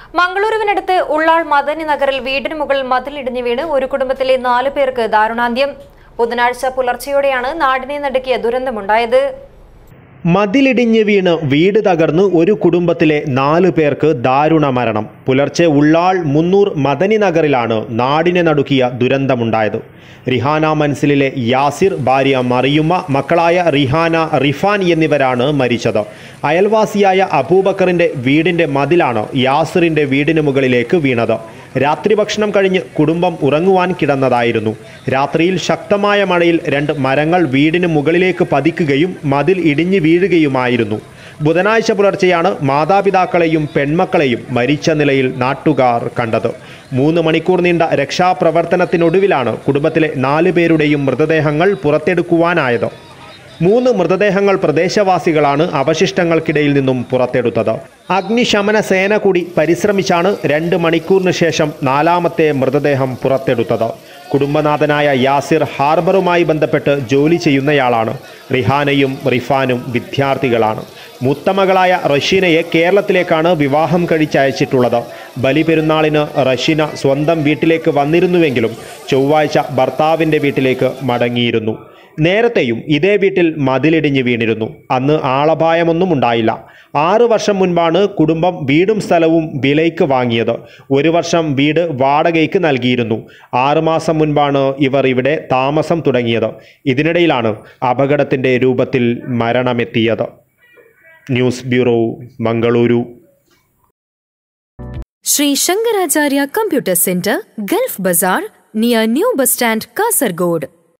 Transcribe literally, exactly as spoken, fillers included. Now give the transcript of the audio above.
മംഗളൂരുവിനടുത്ത് ഉള്ളാൾ മദനി നഗറിൽ വീടിന് മുകളിൽ മതിലിടിഞ്ഞു വീണ് ഒരു കുടുംബത്തിലെ നാലു പേർക്ക് ദാരുണാന്ത്യം. ബുധനാഴ്ച പുലർച്ചെയോടെയാണ് നാടിനെ നടുക്കിയ ദുരന്തമുണ്ടായത്. മതിലിടിഞ്ഞ് വീണ് വീട് തകർന്ന് ഒരു കുടുംബത്തിലെ നാലു പേർക്ക് ദാരുണ മരണം. പുലർച്ചെ ഉള്ളാൾ മുന്നൂർ മദനി നഗറിലാണ് നാടിനെ നടുക്കിയ ദുരന്തമുണ്ടായത്. റിഹാന മൻസിലിലെ യാസിർ, ഭാര്യ മറിയുമ്മ, മക്കളായ റിഹാന, റിഫാൻ എന്നിവരാണ് മരിച്ചത്. അയൽവാസിയായ അബൂബക്കറിൻ്റെ വീടിൻ്റെ മതിലാണ് യാസിറിൻ്റെ വീടിന് മുകളിലേക്ക് വീണത്. രാത്രി ഭക്ഷണം കഴിഞ്ഞ് കുടുംബം ഉറങ്ങുവാൻ കിടന്നതായിരുന്നു. രാത്രിയിൽ ശക്തമായ മഴയിൽ രണ്ട് മരങ്ങൾ വീടിന് മുകളിലേക്ക് പതിക്കുകയും മതിൽ ഇടിഞ്ഞു വീഴുകയുമായിരുന്നു. ബുധനാഴ്ച പുലർച്ചെയാണ് മാതാപിതാക്കളെയും പെൺമക്കളെയും മരിച്ച നിലയിൽ നാട്ടുകാർ കണ്ടത്. മൂന്ന് മണിക്കൂർ നീണ്ട രക്ഷാപ്രവർത്തനത്തിനൊടുവിലാണ് കുടുംബത്തിലെ നാല് പേരുടെയും മൃതദേഹങ്ങൾ പുറത്തെടുക്കുവാനായത്. മൂന്ന് മൃതദേഹങ്ങൾ പ്രദേശവാസികളാണ് അവശിഷ്ടങ്ങൾക്കിടയിൽ നിന്നും പുറത്തെടുത്തത്. അഗ്നിശമന സേന കൂടി പരിശ്രമിച്ചാണ് രണ്ട് മണിക്കൂറിന് ശേഷം നാലാമത്തെ മൃതദേഹം പുറത്തെടുത്തത്. കുടുംബനാഥനായ യാസിർ ഹാർബറുമായി ബന്ധപ്പെട്ട് ജോലി ചെയ്യുന്നയാളാണ്. റിഹാനയും റിഫാനും വിദ്യാർത്ഥികളാണ്. മൂത്തമകളായ റഷീനയെ കേരളത്തിലേക്കാണ് വിവാഹം കഴിച്ചയച്ചിട്ടുള്ളത്. ബലിപെരുന്നാളിന് റഷീന സ്വന്തം വീട്ടിലേക്ക് വന്നിരുന്നുവെങ്കിലും ചൊവ്വാഴ്ച ഭർത്താവിൻ്റെ വീട്ടിലേക്ക് മടങ്ങിയിരുന്നു. നേരത്തെയും ഇതേ വീട്ടിൽ മതിലിടിഞ്ഞ് വീണിരുന്നു. അന്ന് ആളപായമൊന്നും ഉണ്ടായില്ല. ആറു വർഷം മുൻപാണ് കുടുംബം വീടും സ്ഥലവും വിലയ്ക്ക് വാങ്ങിയത്. ഒരു വർഷം വീട് വാടകയ്ക്ക് നൽകിയിരുന്നു. ആറുമാസം മുൻപാണ് ഇവർ ഇവിടെ താമസം തുടങ്ങിയത്. ഇതിനിടയിലാണ് അപകടത്തിൻ്റെ രൂപത്തിൽ മരണമെത്തിയത്. News bureau, Mangaluru. Sri Shankaracharya Computer Center, Gulf Bazaar, near New Bus Stand, Kasargod.